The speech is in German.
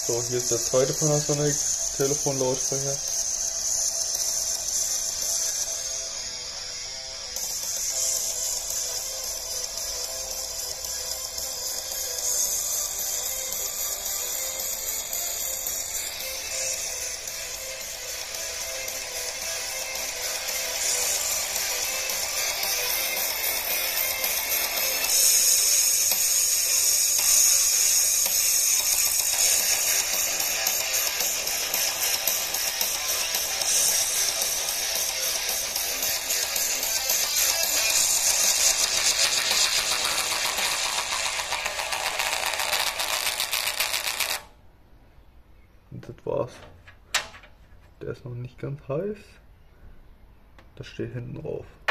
So, hier ist der zweite Panasonic Telefonlautsprecher. Und das war's. Der ist noch nicht ganz heiß. Das steht hinten drauf.